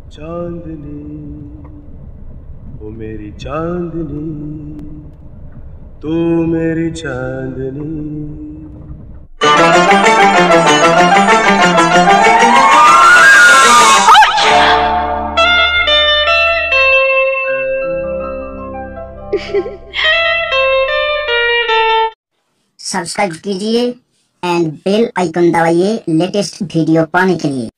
चांदनी, ओ मेरी चांदनी, तू मेरी चांदनी। सब्सक्राइब कीजिए एंड बेल आइकन दबाइए लेटेस्ट वीडियो पाने के लिए।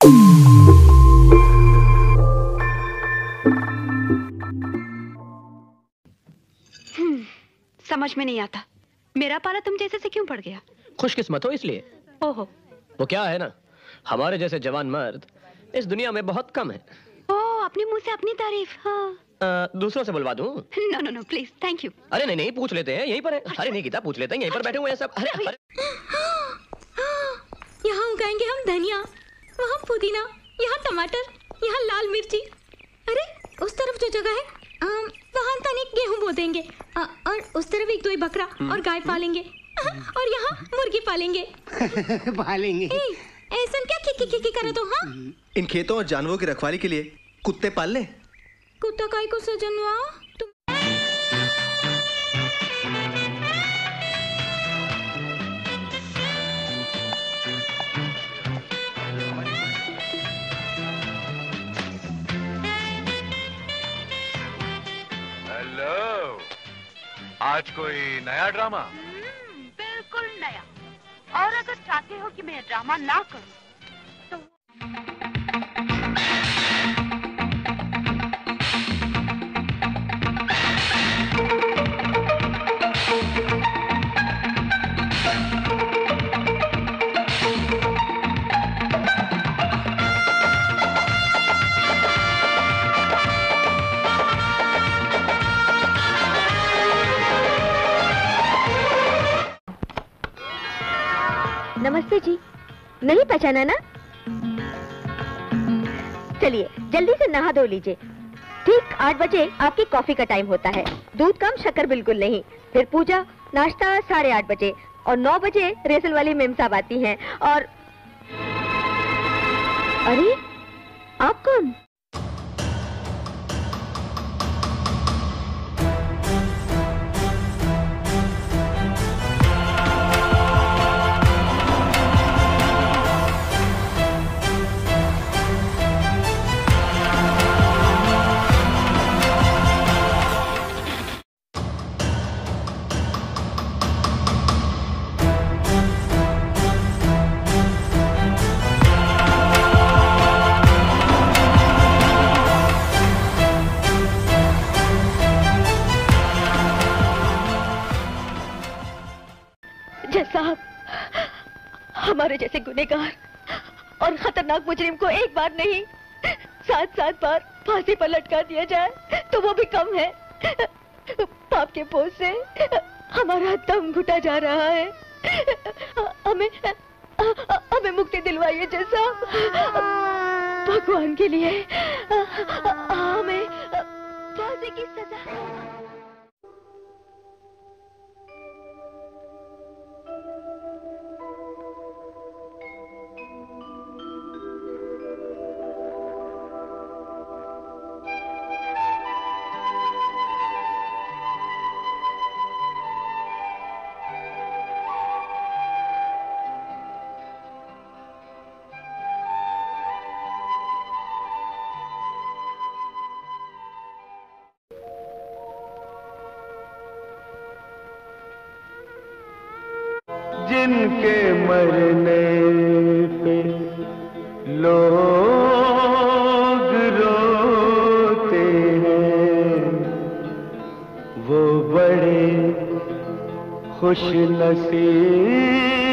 समझ में नहीं आता, मेरा पाला तुम जैसे से क्यों पड़ गया? खुशकिस्मत हो इसलिए। ओहो, वो क्या है ना, हमारे जैसे जवान मर्द इस दुनिया में बहुत कम है। ओह, अपने मुंह से अपनी तारीफ। हाँ। दूसरों से बुलवा दूं? No no no please, thank you. अरे नहीं नहीं, पूछ लेते हैं, यहीं पर है। अरे नहीं गीता, पूछ लेते हैं, यहीं पर बैठे हुए हैं सब। अरे यहाँ उगाएंगे हम धनिया, वहाँ पुदीना, यहाँ टमाटर, यहाँ लाल मिर्ची। अरे उस तरफ जो जगह है वहाँ तनिक गेहूं बो देंगे, और उस तरफ एक दो बकरा और गाय पालेंगे, और यहाँ मुर्गी पालेंगे। पालेंगे। ऐसा क्या की करे तो? हाँ, इन खेतों और जानवरों की रखवाली के लिए कुत्ते पाल ले। कुत्ता काय को सजनवा? हेलो, आज कोई नया ड्रामा? बिल्कुल नया। और अगर चाहते हो कि मैं ड्रामा ना करूं तो नमस्ते जी, नहीं पहचाना ना? चलिए जल्दी से नहा धो लीजिए। ठीक 8 बजे आपकी कॉफी का टाइम होता है। दूध कम, शक्कर बिल्कुल नहीं। फिर पूजा, नाश्ता 8:30 बजे, और 9 बजे रेसल वाली मेम साहब आती हैं। और अरे आप कौन? साहब, हमारे जैसे गुनहगार और खतरनाक मुजरिम को एक बार नहीं 7-7 बार फांसी पर लटका दिया जाए तो वो भी कम है। पाप के बोझ से हमारा दम घुटा जा रहा है। हमें मुक्ति दिलवाइए जैसा, भगवान के लिए हमें फांसी की सजा। जिनके मरने पे लोग रोते हैं, वो बड़े खुश नसीब